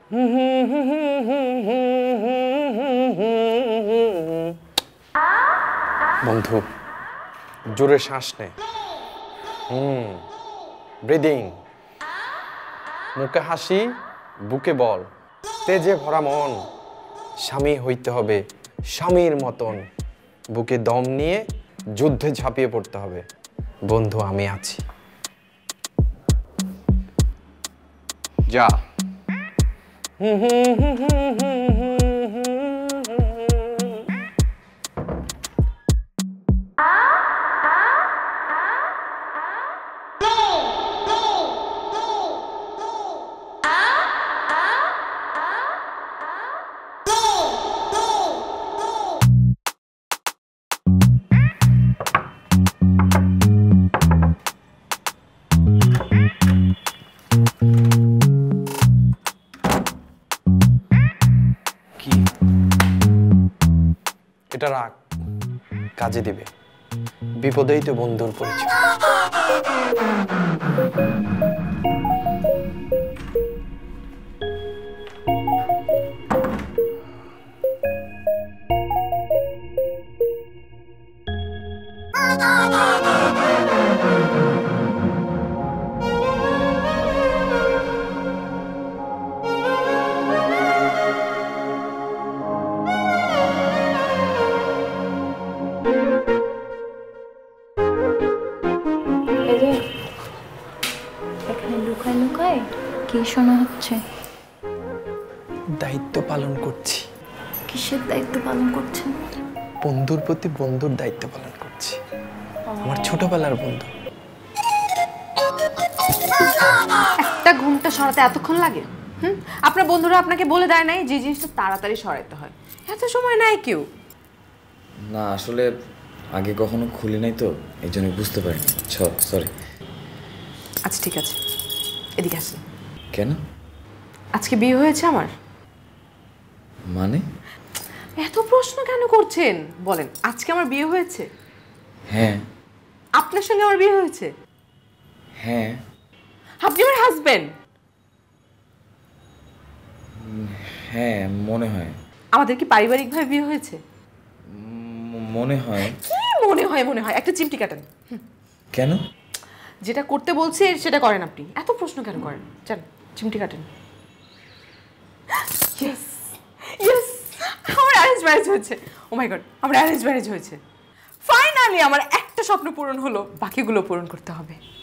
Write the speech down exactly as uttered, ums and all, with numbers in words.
বন্ধু জোরে শ্বাস নে। হুম ব্রিদিং। মুখে হাসি, বুকে বল, তেজে ভরা মন। স্বামী হইতে হবে স্বামীর মতন। বুকে দম নিয়ে যুদ্ধে ঝাঁপিয়ে পড়তে হবে। বন্ধু আমি আছি। যা। এটা রাখ, কাজে দিবে। বিপদেই তো বন্ধুর পরিচয়। কি শোনা হচ্ছে? দায়িত্ব পালন করছি। কিসের দায়িত্ব পালন করছেন? বন্ধুর প্রতি বন্ধুর দায়িত্ব পালন করছি। আমার ছোটবেলার বন্ধু। একটা ঘুমটা সরাতে এতক্ষণ লাগে? হুম, আপনার বন্ধুরা আপনাকে বলে দেয় নাই যে জিনিসটা তাড়াতাড়ি সরাতে হয়? এত সময় নাই কেউ? না আসলে আগে কখনো খুলি নাই তো, এই জন্য বুঝতে পারিনি। সরি। আচ্ছা ঠিক আছে, এদিকে আসেন। কেন? আজকে বিয়ে হয়েছে আমার। মানে? এত প্রশ্ন কেন করছেন? বলেন, আজকে আমার বিয়ে হয়েছে? হ্যাঁ। আপনার সঙ্গে আমার বিয়ে হয়েছে? হ্যাঁ। আপনি আমার হাজবেন্ড? হ্যাঁ মনে হয়। আমাদের কি পারিবারিকভাবে বিয়ে হয়েছে? মনে হয়। কি মনে হয়? মনে হয় একটা চিমটি কাটেন। কেন? যেটা করতে বলছি সেটা করেন আপনি। এত প্রশ্ন কেন করেন? জান, চিমটি কাটেন। ইয়েস ইয়েস, আমার অ্যারেঞ্জ ম্যারেজ হয়েছে। ও মাই গড, আমার অ্যারেঞ্জ ম্যারেজ হয়েছে। ফাইনালি আমার একটা স্বপ্ন পূরণ হলো, বাকিগুলো পূরণ করতে হবে।